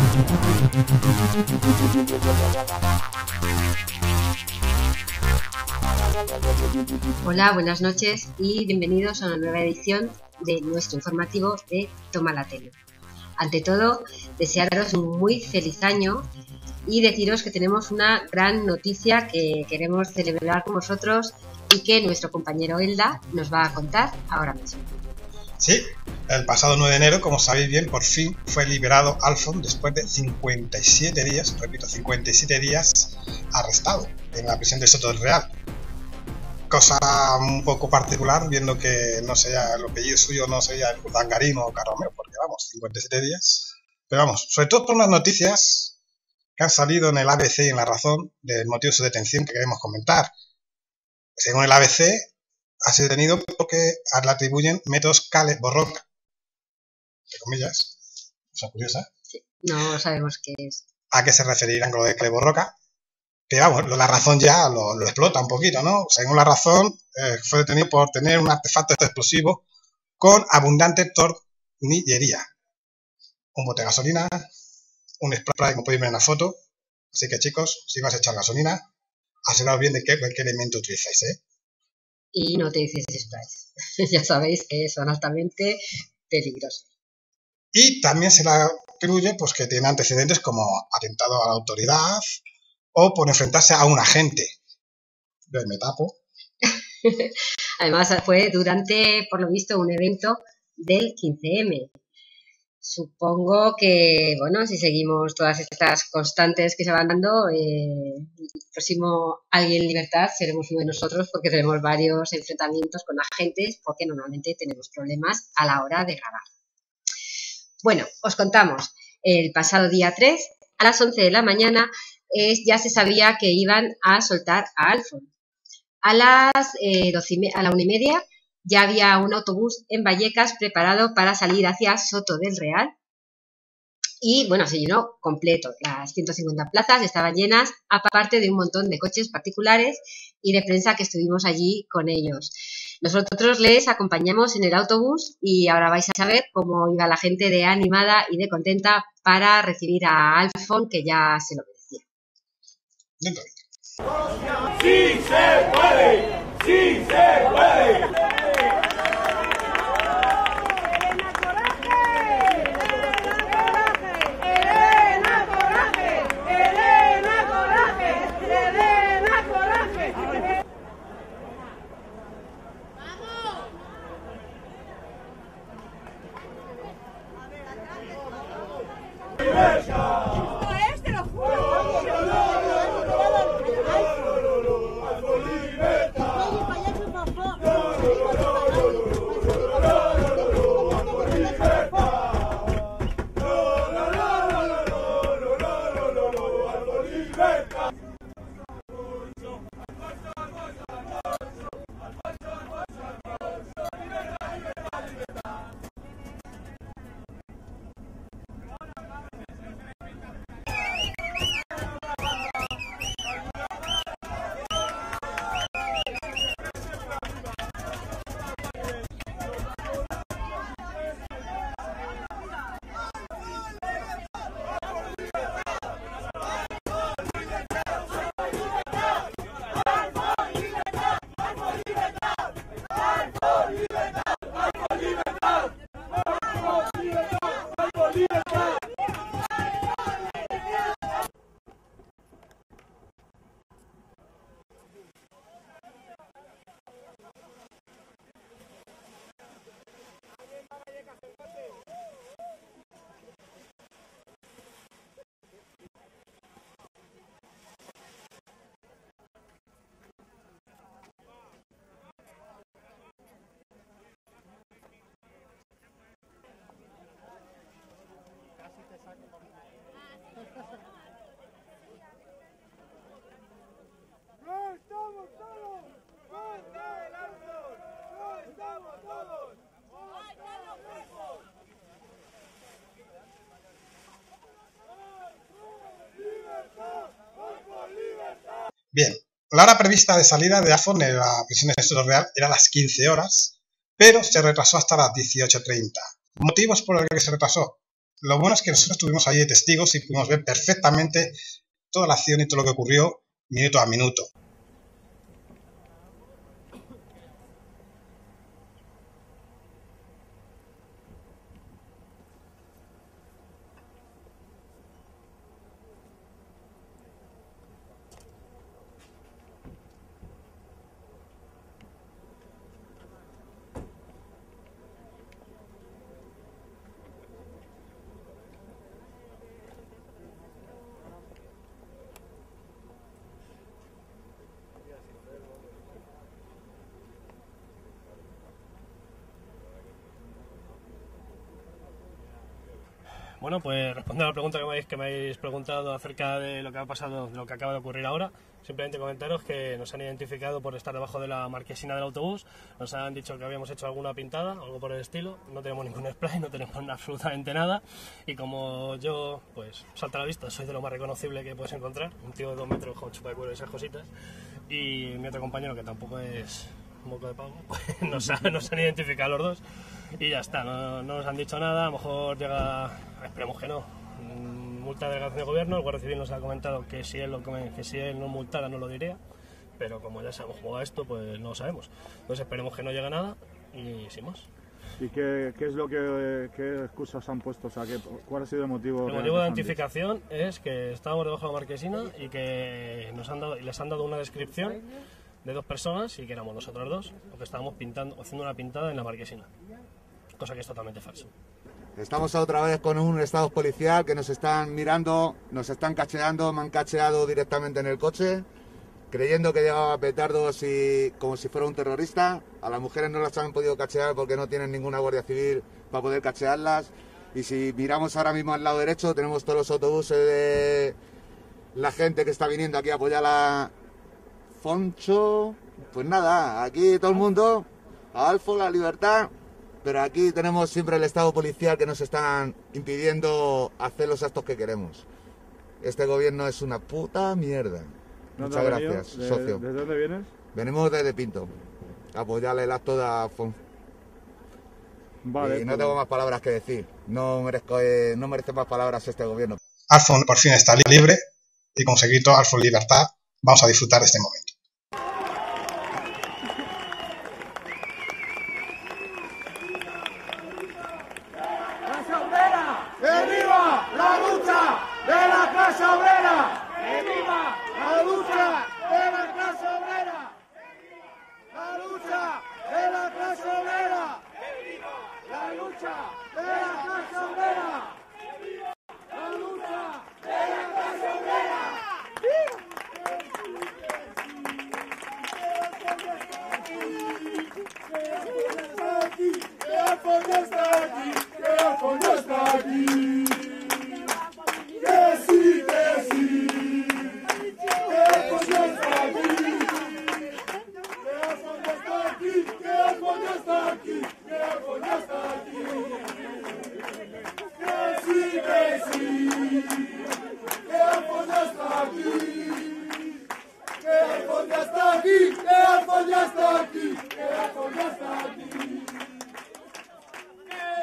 Hola, buenas noches y bienvenidos a una nueva edición de nuestro informativo de Toma la Tele. Ante todo, desearos un muy feliz año y deciros que tenemos una gran noticia que queremos celebrar con vosotros y que nuestro compañero Elda nos va a contar ahora mismo. Sí, el pasado 9 de enero, como sabéis bien, por fin fue liberado Alfon después de 57 días, repito, 57 días arrestado en la prisión de Soto del Real. Cosa un poco particular, viendo que no sería el apellido suyo, no sería el Urdangarín o Carromero, porque vamos, 57 días. Pero vamos, sobre todo por unas noticias que han salido en el ABC y en La Razón del motivo de su detención que queremos comentar. Según el ABC, ha sido detenido porque le atribuyen métodos Cale-Borroca. Entre comillas, cosa curiosa. Sí, no sabemos qué es. ¿A qué se referirán con lo de Cale-Borroca? Pero vamos, La Razón ya lo explota un poquito, ¿no? Según La Razón, fue detenido por tener un artefacto explosivo con abundante tornillería. Un bote de gasolina, un spray, como podéis ver en la foto. Así que chicos, si vas a echar gasolina, aseguraos bien de qué elemento utilizáis, ¿eh? Y no utilicéis sprays. Ya sabéis que son altamente peligrosos. Y también se le atribuye pues, que tiene antecedentes como atentado a la autoridad o por enfrentarse a un agente. Me tapo. Además fue durante, por lo visto, un evento del 15M. Supongo que, bueno, si seguimos todas estas constantes que se van dando, el próximo Alguien en Libertad seremos uno de nosotros, porque tenemos varios enfrentamientos con agentes, porque normalmente tenemos problemas a la hora de grabar. Bueno, os contamos, el pasado día 3, a las 11 de la mañana, ya se sabía que iban a soltar a Alfon. A la 1:30 ya había un autobús en Vallecas preparado para salir hacia Soto del Real y, bueno, se llenó completo. Las 150 plazas estaban llenas, aparte de un montón de coches particulares y de prensa que estuvimos allí con ellos. Nosotros les acompañamos en el autobús y ahora vais a saber cómo iba la gente de animada y de contenta para recibir a Alfon, que ya se lo merecía. ¡Sí se puede! ¡Sí se puede! Bien, la hora prevista de salida de Alfon de la prisión de Soto Real era las 15 horas, pero se retrasó hasta las 18:30. ¿Motivos por los que se retrasó? Lo bueno es que nosotros estuvimos allí de testigos y pudimos ver perfectamente toda la acción y todo lo que ocurrió minuto a minuto. Bueno, pues respondiendo a la pregunta que me habéis preguntado acerca de lo que ha pasado, de lo que acaba de ocurrir ahora, simplemente comentaros que nos han identificado por estar debajo de la marquesina del autobús, nos han dicho que habíamos hecho alguna pintada, algo por el estilo, no tenemos ningún spray, no tenemos absolutamente nada, y como yo, pues, salta a la vista, soy de lo más reconocible que puedes encontrar, un tío de 2 metros con chupa de cuero y esas cositas, y mi otro compañero, que tampoco es moco de pavo, pues nos han identificado los dos, y ya está, no nos han dicho nada, a lo mejor llega, esperemos que no, multa de delegación de gobierno, el Guardia Civil nos ha comentado que si él no multara no lo diría, pero como ya sabemos cómo va esto, pues no lo sabemos, entonces esperemos que no llegue nada y sin más. ¿Y qué es lo qué excusas han puesto? O sea, ¿cuál ha sido el motivo? El motivo de identificación es que estábamos debajo de la marquesina y que les han dado una descripción de 2 personas y que éramos nosotros 2, o que estábamos haciendo una pintada en la marquesina, cosa que es totalmente falso. Estamos otra vez con un estado policial que nos están mirando, nos están cacheando, me han cacheado directamente en el coche, creyendo que llevaba petardos y como si fuera un terrorista. A las mujeres no las han podido cachear porque no tienen ninguna guardia civil para poder cachearlas. Y si miramos ahora mismo al lado derecho, tenemos todos los autobuses de la gente que está viniendo aquí a apoyar a Foncho. Pues nada, aquí todo el mundo, a Alfo, la libertad, pero aquí tenemos siempre el estado policial que nos están impidiendo hacer los actos que queremos. Este gobierno es una puta mierda. Muchas gracias, socio. ¿Desde dónde vienes? Venimos desde Pinto, a apoyarle el acto de Alfon. Vale, y no tengo más palabras que decir. No merece más palabras este gobierno. Alfon por fin está libre y con seguito Alfon Libertad vamos a disfrutar de este momento. ¡Que viva la lucha de la clase obrera! ¡Que viva la lucha de la clase obrera! ¡La lucha de la clase obrera! ¡Que viva la lucha de la clase obrera! ¡Que viva la lucha de la clase obrera! ¡Que Alfon ya está aquí! ¡Que Alfon ya está aquí! ¡Que sí, que sí! ¡Que Alfon ya está aquí! ¡Que Alfon ya está aquí! ¡Que Alfon ya está aquí! ¡Que Alfon ya está aquí! ¡Que sí, que sí! ¡Que Alfon ya está aquí! ¡Que Alfon ya está aquí! ¡Que Alfon ya está aquí! ¡Que Alfon ya está aquí!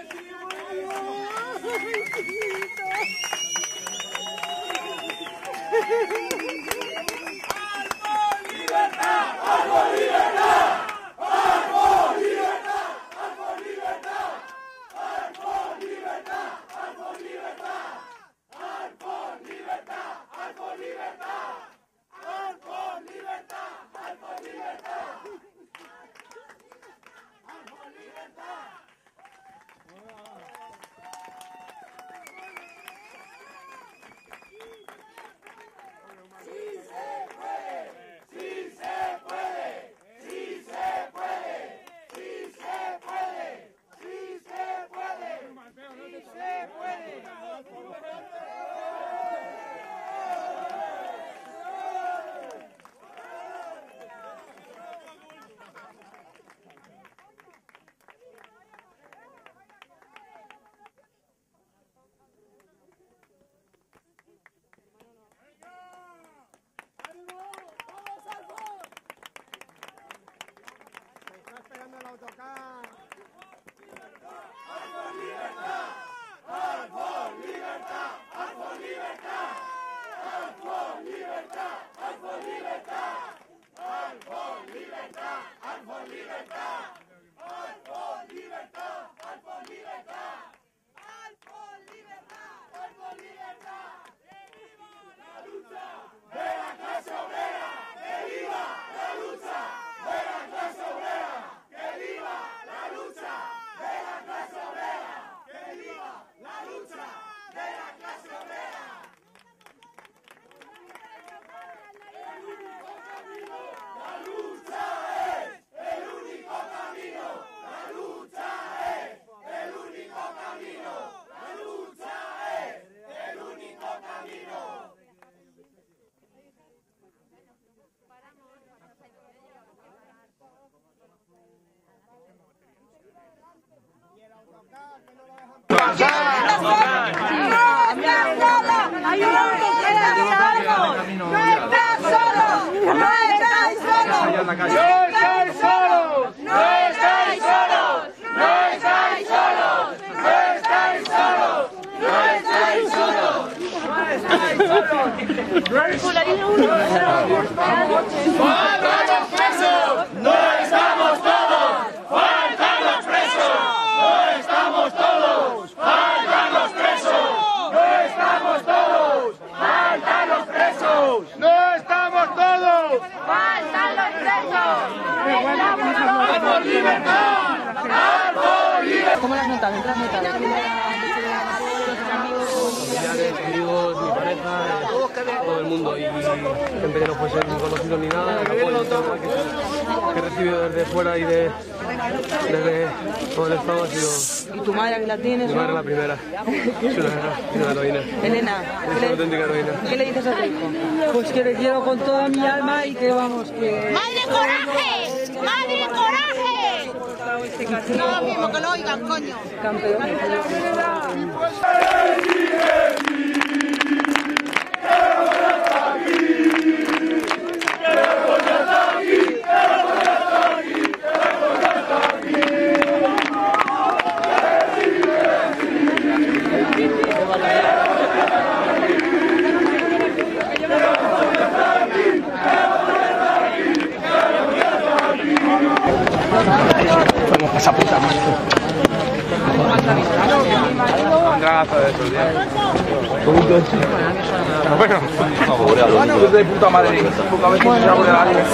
en la calle. ¡No estáis solos! ¡No estáis solos! ¡No estáis solos! ¡No estáis solos! ¡No estáis solos! ¡No estáis solos! ¡Faltan los presos! ¡No estamos todos! ¡Faltan los presos! ¡No estamos todos! ¡Faltan los presos! ¡No estamos todos! ¡Faltan los presos! ¡No estamos todos! ¡Faltan los presos! ¡Al por libertad! ¡Al por libertad! ¿Cómo las notas? ¿Entras notas? Familiares, amigos, mi pareja, todo el mundo y gente que no fuese ni conocido ni nada, el apoyo que he recibido desde fuera y desde todo el estado ha sido... ¿Y tu madre que la tienes? Mi madre la primera, es una heroína. Elena, Es una auténtica heroína. ¿qué le dices a tu hijo? Pues que le quiero con toda mi alma y que vamos, que... ¡Madre coraje! ¡Madre coraje! No lo mismo que lo oigan, coño. Campeón. Vamos a esa puta madre. Un dragazo de esos días. Bueno, pues de puta madre. Poca vez que se abre la línea.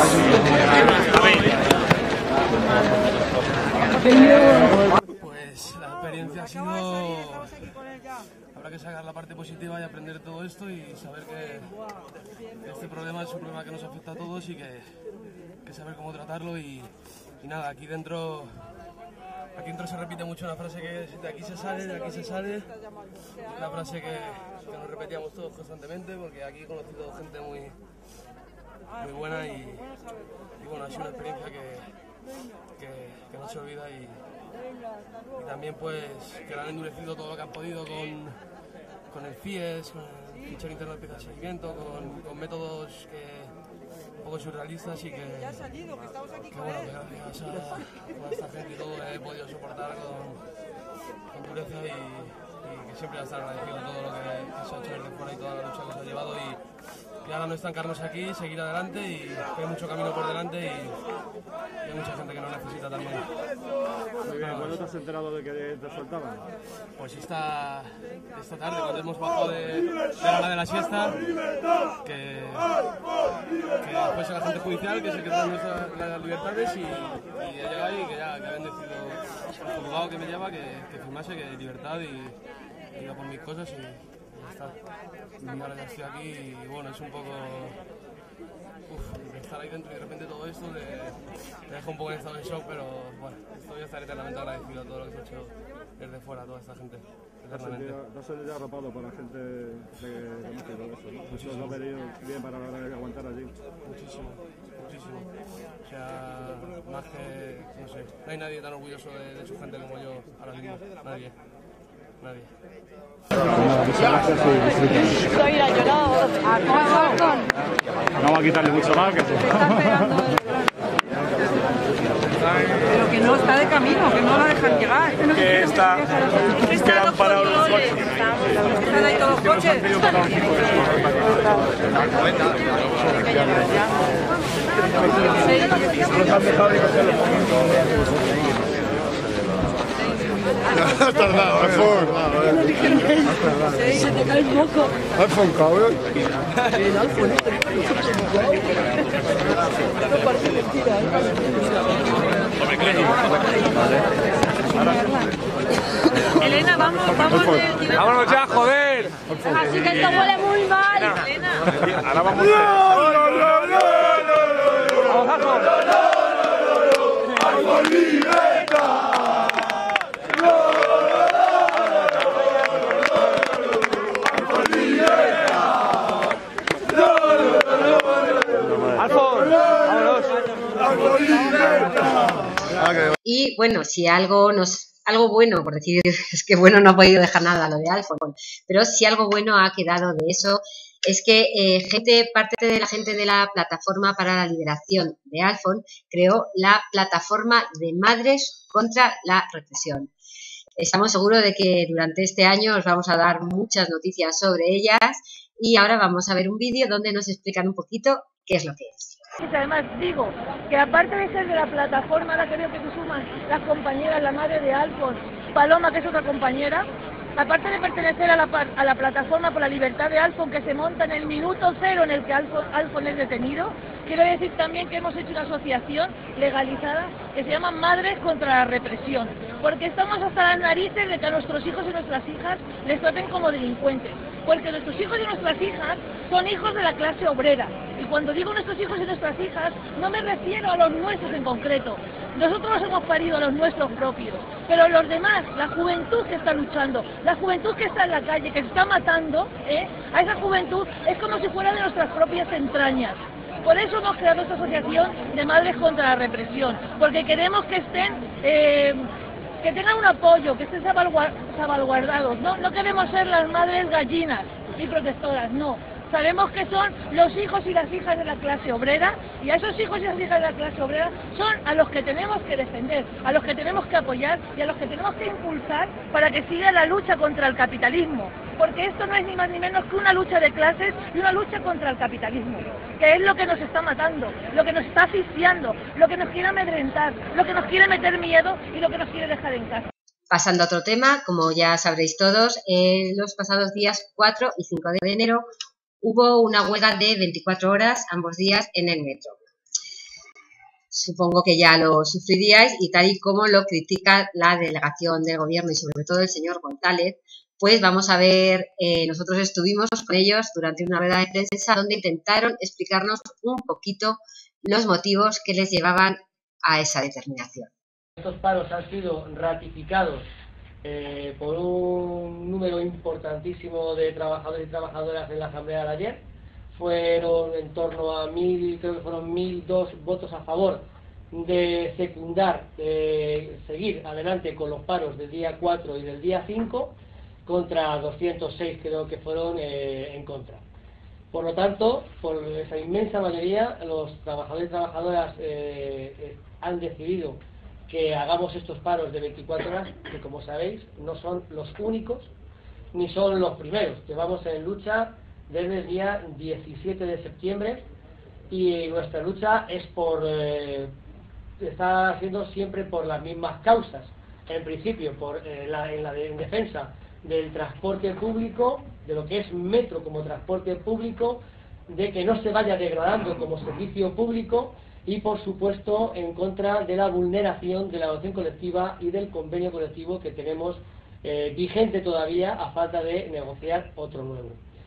Pues la experiencia ha sido... Habrá que sacar la parte positiva y aprender todo esto y saber que este problema es un problema que nos afecta a todos y que saber cómo tratarlo y nada, aquí dentro se repite mucho una frase que es de aquí se sale, de aquí se sale. Una frase que nos repetíamos todos constantemente porque aquí he conocido gente muy buena y bueno, ha sido una experiencia que no se olvida y también pues que le han endurecido todo lo que han podido con el FIES, con el fichero interno de piezas de seguimiento, con métodos un poco surrealistas y que bueno, que gracias a esta gente y todo he podido soportar con dureza y que siempre voy a estar agradecido a todo lo que se ha hecho desde fuera y toda la lucha que se ha llevado y ahora no estancarnos aquí, seguir adelante y hay mucho camino por delante y hay mucha gente que nos necesita también. Muy bien, ¿cuándo te has enterado de que te soltaban? Pues esta tarde, cuando hemos bajado de la hora de la siesta, que después el agente judicial que se quedó en las libertades y he llegado y que habían decidido el juzgado que me lleva que firmase que libertad y iba por mis cosas y ya está. Y ahora ya estoy aquí y bueno, es un poco... estar ahí dentro y de repente todo esto te deja un poco en estado de shock, pero bueno, voy a estar eternamente agradecido a todo lo que se ha hecho desde fuera, a toda esta gente. ¿Te has sentido arropado por la gente que conoce todo eso? ¿No? Eso lo ha venido bien para aguantar allí. Muchísimo. O sea, más que, no sé, no hay nadie tan orgulloso de su gente como yo ahora mismo. Nadie. Soy la llorado. No va a quitarle mucho más. Pero que no está de camino, que no la dejan llegar. Que está... que han parado los coches. Están ahí todos los coches. Nos han dejado de coger los has tardado, Se te cae el moco. Alfon, cabrón. Elena, vamos. Vámonos ya, joder. Así que esto huele muy mal. Elena. Ahora vamos. ¡Alfon, libertad! Y bueno, si algo bueno, por decir, es que bueno, no ha podido dejar nada lo de Alfon, pero si algo bueno ha quedado de eso es que parte de la gente de la Plataforma para la Liberación de Alfond creó la Plataforma de Madres contra la Represión. Estamos seguros de que durante este año os vamos a dar muchas noticias sobre ellas y ahora vamos a ver un vídeo donde nos explican un poquito qué es lo que es. Además digo que aparte de ser de la plataforma, ahora creo que se suman las compañeras, la madre de Alfond, Paloma, que es otra compañera, aparte de pertenecer a la plataforma por la libertad de Alfond, que se monta en el minuto cero en el que Alfond es detenido, quiero decir también que hemos hecho una asociación legalizada que se llama Madres contra la Represión, porque estamos hasta las narices de que a nuestros hijos y nuestras hijas les traten como delincuentes, porque nuestros hijos y nuestras hijas son hijos de la clase obrera. Y cuando digo nuestros hijos y nuestras hijas, no me refiero a los nuestros en concreto. Nosotros nos hemos parido a los nuestros propios, pero los demás, la juventud que está luchando, la juventud que está en la calle, que se está matando, a esa juventud es como si fuera de nuestras propias entrañas. Por eso hemos creado esta asociación de Madres contra la Represión, porque queremos que estén, que tengan un apoyo, que estén salvaguardados. No queremos ser las madres gallinas y protectoras, no. Sabemos que son los hijos y las hijas de la clase obrera, y a esos hijos y las hijas de la clase obrera son a los que tenemos que defender, a los que tenemos que apoyar y a los que tenemos que impulsar para que siga la lucha contra el capitalismo. Porque esto no es ni más ni menos que una lucha de clases y una lucha contra el capitalismo, que es lo que nos está matando, lo que nos está asfixiando, lo que nos quiere amedrentar, lo que nos quiere meter miedo y lo que nos quiere dejar en casa. Pasando a otro tema, como ya sabréis todos, en los pasados días 4 y 5 de enero hubo una huelga de 24 horas ambos días en el metro. Supongo que ya lo sufriríais y tal y como lo critica la delegación del gobierno y sobre todo el señor González, pues vamos a ver, nosotros estuvimos con ellos durante una rueda de prensa donde intentaron explicarnos un poquito los motivos que les llevaban a esa determinación. Estos paros han sido ratificados por un número importantísimo de trabajadores y trabajadoras en la asamblea de ayer. Fueron en torno a 1.002 votos a favor de secundar, seguir adelante con los paros del día 4 y del día 5, contra 206 creo que fueron en contra. Por lo tanto, por esa inmensa mayoría, los trabajadores y trabajadoras han decidido que hagamos estos paros de 24 horas, que como sabéis no son los únicos ni son los primeros. Llevamos en lucha desde el día 17 de septiembre y nuestra lucha es está siendo siempre por las mismas causas. En principio, en defensa del transporte público, de lo que es metro como transporte público, de que no se vaya degradando como servicio público, y por supuesto en contra de la vulneración de la negociación colectiva y del convenio colectivo que tenemos vigente todavía a falta de negociar otro nuevo.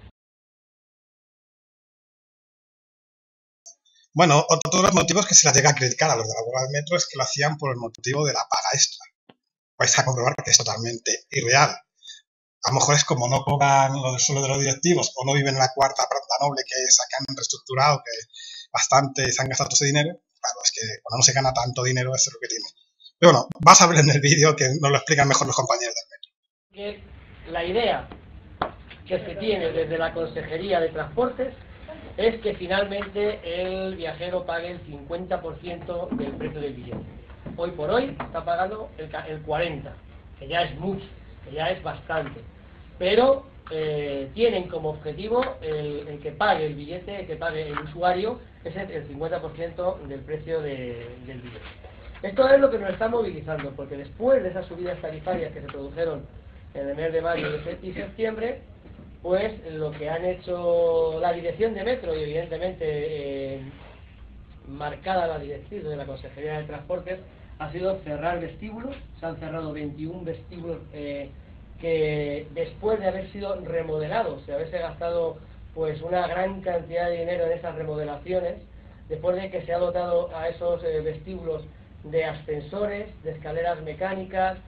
Bueno, otro de los motivos que se les llega a criticar a los de la huelga del metro es que lo hacían por el motivo de la paga extra. Vais a comprobar que es totalmente irreal. A lo mejor es como no cobran los sueldos de los directivos o no viven en la cuarta planta noble que han reestructurado, que bastante se han gastado todo ese dinero. Claro, es que cuando no se gana tanto dinero eso es lo que tiene. Pero bueno, vas a ver en el vídeo que nos lo explican mejor los compañeros del metro. La idea que se tiene desde la Consejería de Transportes es que finalmente el viajero pague el 50% del precio del billete. Hoy por hoy está pagando el 40%, que ya es mucho, que ya es bastante. Pero tienen como objetivo el que pague el billete, el que pague el usuario, es el 50% del precio del billete. Esto es lo que nos está movilizando, porque después de esas subidas tarifarias que se produjeron en el mes de mayo y septiembre, pues lo que han hecho la dirección de metro y evidentemente marcada la directriz de la Consejería de Transportes ha sido cerrar vestíbulos. Se han cerrado 21 vestíbulos que después de haber sido remodelados, de haberse gastado pues una gran cantidad de dinero en esas remodelaciones, después de que se ha dotado a esos vestíbulos de ascensores, de escaleras mecánicas,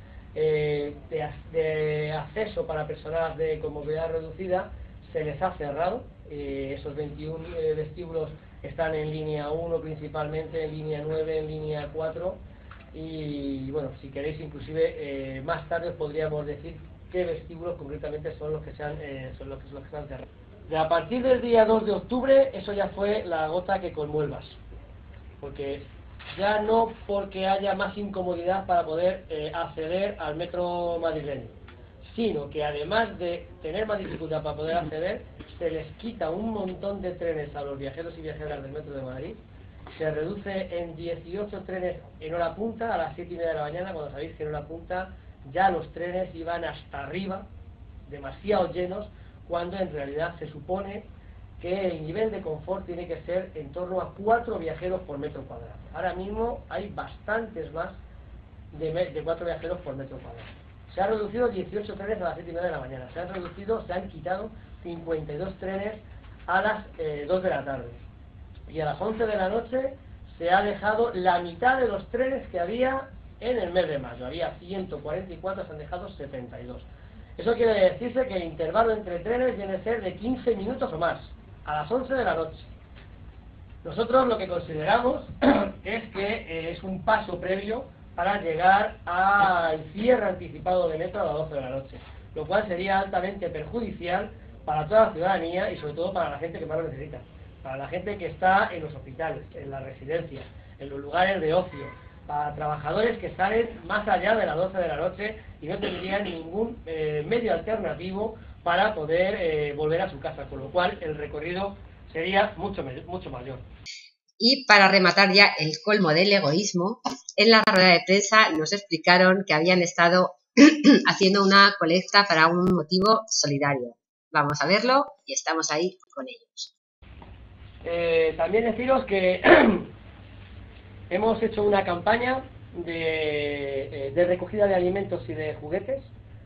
de acceso para personas con movilidad reducida, se les ha cerrado. Esos 21 vestíbulos están en línea 1 principalmente, en línea 9, en línea 4 y bueno, si queréis inclusive más tarde os podríamos decir qué vestíbulos concretamente son los que se han cerrado. A partir del día 2 de octubre, eso ya fue la gota que colmó el vaso. Porque ya no porque haya más incomodidad para poder acceder al metro madrileño, sino que además de tener más dificultad para poder acceder, se les quita un montón de trenes a los viajeros y viajeras del metro de Madrid. Se reduce en 18 trenes en hora punta a las 7:30 de la mañana, cuando sabéis que en hora punta ya los trenes iban hasta arriba, demasiado llenos, cuando en realidad se supone que el nivel de confort tiene que ser en torno a 4 viajeros por metro cuadrado. Ahora mismo hay bastantes más de 4 viajeros por metro cuadrado. Se han reducido 18 trenes a las 7:30 de la mañana, se han quitado 52 trenes a las 2 de la tarde. Y a las 11 de la noche se ha dejado la mitad de los trenes que había en el mes de mayo. Había 144, se han dejado 72. Eso quiere decirse que el intervalo entre trenes viene a ser de 15 minutos o más, a las 11 de la noche. Nosotros lo que consideramos es que es un paso previo para llegar al cierre anticipado de metro a las 12 de la noche, lo cual sería altamente perjudicial para toda la ciudadanía y sobre todo para la gente que más lo necesita, para la gente que está en los hospitales, en las residencias, en los lugares de ocio, para trabajadores que salen más allá de las 12 de la noche y no tendrían ningún medio alternativo para poder volver a su casa, con lo cual el recorrido sería mucho mayor. Y para rematar ya el colmo del egoísmo, en la rueda de prensa nos explicaron que habían estado haciendo una colecta para un motivo solidario. Vamos a verlo y estamos ahí con ellos. También deciros que hemos hecho una campaña de recogida de alimentos y de juguetes,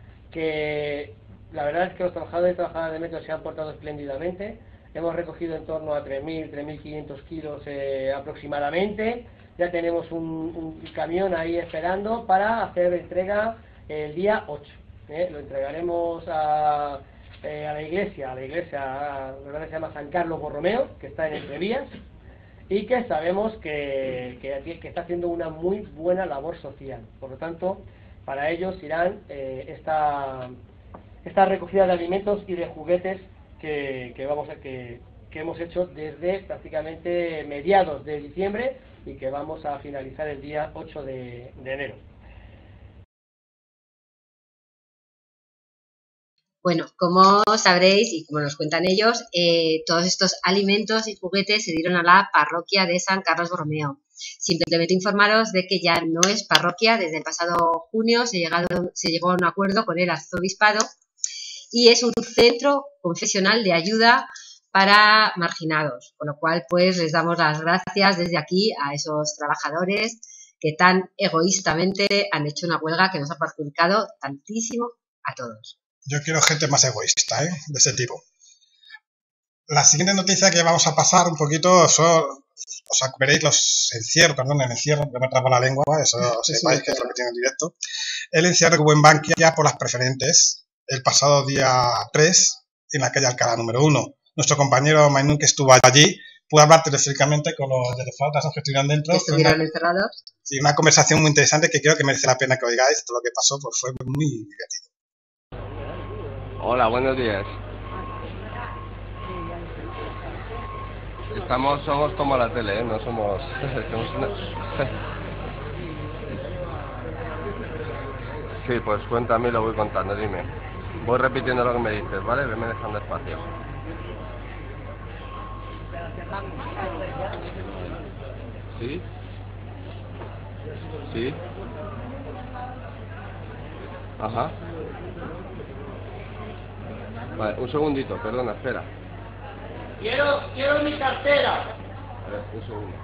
que la verdad es que los trabajadores y trabajadoras de metro se han portado espléndidamente. Hemos recogido en torno a 3.000, 3.500 kilos aproximadamente. Ya tenemos un camión ahí esperando para hacer entrega el día 8. Lo entregaremos a la iglesia, la verdad que se llama San Carlos Borromeo, que está en Entrevías, y que sabemos que está haciendo una muy buena labor social. Por lo tanto, para ellos irán esta recogida de alimentos y de juguetes que hemos hecho desde prácticamente mediados de diciembre y que vamos a finalizar el día 8 de enero. Bueno, como sabréis y como nos cuentan ellos, todos estos alimentos y juguetes se dieron a la parroquia de San Carlos Borromeo. Simplemente informaros de que ya no es parroquia. Desde el pasado junio se llegó a un acuerdo con el arzobispado y es un centro confesional de ayuda para marginados, con lo cual pues les damos las gracias desde aquí a esos trabajadores que tan egoístamente han hecho una huelga que nos ha perjudicado tantísimo a todos. Yo quiero gente más egoísta, de ese tipo. La siguiente noticia que vamos a pasar un poquito, veréis el encierro, que me traba la lengua, eso sepáis que es lo que tiene en directo. El encierro que hubo en Bankia por las preferentes el pasado día 3 en la calle Alcalá número 1. Nuestro compañero Mainún, que estuvo allí, pudo hablar telefónicamente con los telefónicos que estuvieron dentro. ¿Estuvieron encerrados? Sí, una conversación muy interesante que creo que merece la pena que oigáis. Todo lo que pasó pues fue muy divertido. Hola, buenos días. Somos como la tele, no somos... Sí, pues cuéntame y lo voy contando, dime. Voy repitiendo lo que me dices, ¿vale? Venme dejando espacio. ¿Sí? ¿Sí? Ajá. Vale, un segundito, perdona, espera. Quiero mi cartera. A ver, un segundo.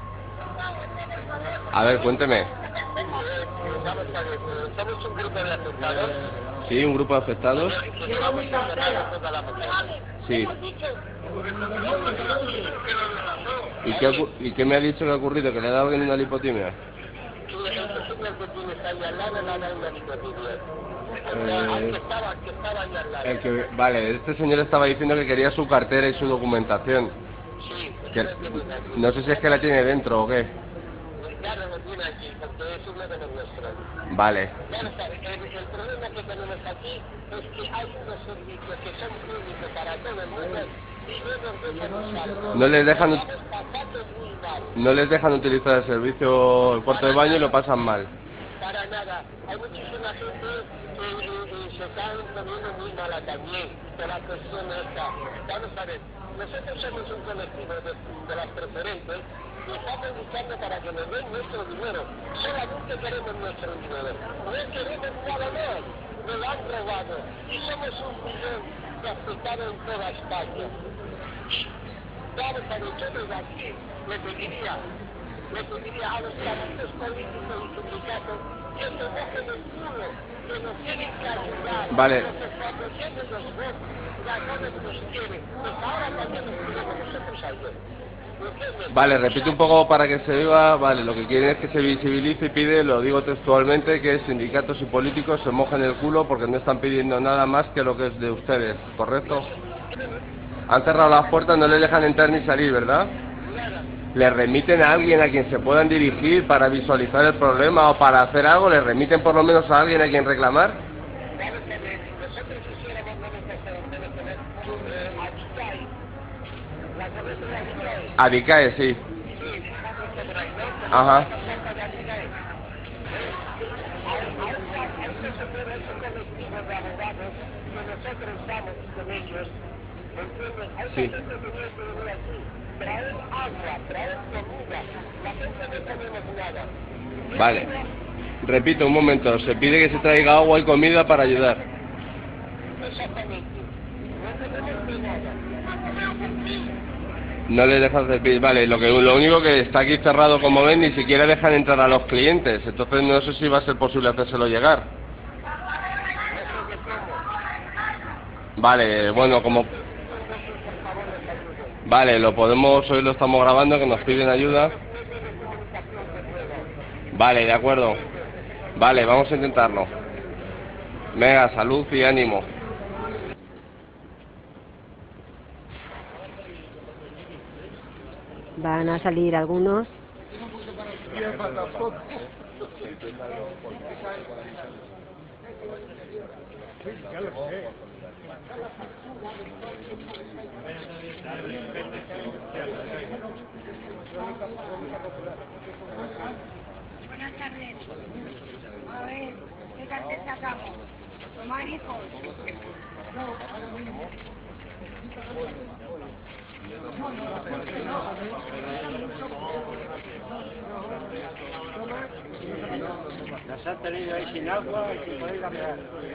A ver, cuénteme. ¿Somos un grupo de afectados? Sí, un grupo de afectados. Quiero mi cartera. Sí. ¿Y qué me ha dicho que ha ocurrido? ¿Que le ha dado alguien una lipotimia? Vale, este señor estaba diciendo que quería su cartera y su documentación. Sí. No sé si es que la tiene dentro o qué. Claro, lo tiene aquí, porque es uno de los nuestros. Vale. Claro, el problema que tenemos aquí es que hay unos servicios que son públicos para todo el mundo No les dejan utilizar el servicio, el cuarto de baño y lo pasan mal. Para nada, hay muchísima gente que se está poniendo muy mala también de la cuestión esta. Vamos a ver, nosotros somos un colectivo de las preferentes y estamos buscando para que nos den nuestro dinero. Solamente queremos nuestro dinero. No queremos nada más. Nos lo han robado y somos 1 millón de afectados en toda España. Vamos a ver, yo desde aquí le pediría a los partidos políticos y sindicatos que se dejen el culo, que nos tienen que ayudar. Vale. Los expropiaciones los votos, la gente nos quiere. Pues ahora también nos queremos nosotros ayudar. Vale, repite un poco para que se oiga. Vale, lo que quieren es que se visibilice y pide, lo digo textualmente, que sindicatos y políticos se mojen el culo porque no están pidiendo nada más que lo que es de ustedes, ¿correcto? Han cerrado las puertas, no les dejan entrar ni salir, ¿verdad? ¿Les remiten a alguien a quien se puedan dirigir para visualizar el problema o para hacer algo? ¿Les remiten por lo menos a alguien a quien reclamar? Adicae, sí. Ajá. Sí. Vale. Repito, un momento. Se pide que se traiga agua y comida para ayudar. No le dejan hacer. Vale, lo único que está aquí cerrado, como ven, ni siquiera dejan entrar a los clientes. Entonces no sé si va a ser posible hacérselo llegar. Vale, bueno, como... Vale, hoy lo estamos grabando, que nos piden ayuda. Vale, de acuerdo. Vale, vamos a intentarlo. Venga, salud y ánimo. Van a salir algunos. Buenas tardes. A ver, ¿qué cartel sacamos? Mariscos. Las han tenido ahí sin agua y sin poder cambiar.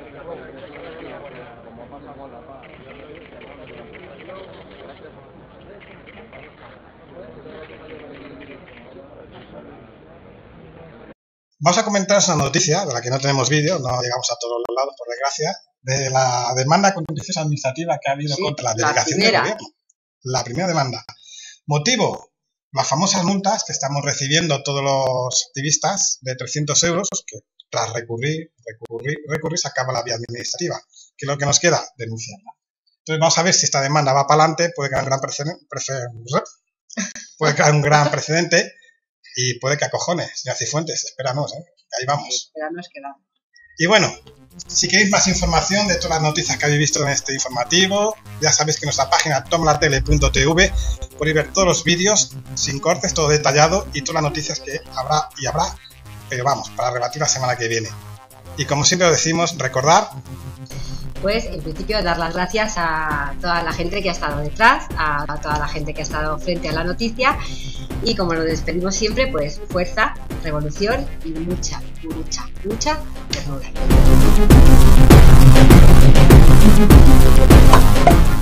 Vamos a comentaros una noticia de la que no tenemos vídeo, no llegamos a todos los lados, por desgracia, de la demanda contenciosa administrativa que ha habido contra la delegación del gobierno. La primera demanda. Motivo: las famosas multas que estamos recibiendo todos los activistas de 300 euros, que tras recurrir, se acaba la vía administrativa. ¿Qué es lo que nos queda? Denunciarla. Entonces vamos a ver si esta demanda va para adelante, puede crear un gran precedente y puede que acojone, señor Cifuentes, espéranos, ahí vamos. Espéranos que va. Y bueno, si queréis más información de todas las noticias que habéis visto en este informativo, ya sabéis que en nuestra página tomalatele.tv podéis ver todos los vídeos sin cortes, todo detallado y todas las noticias que habrá, pero vamos, para rebatir la semana que viene. Y como siempre lo decimos, recordar... Pues en principio dar las gracias a toda la gente que ha estado detrás, a toda la gente que ha estado frente a la noticia y como nos despedimos siempre, pues fuerza, revolución y mucha ternura.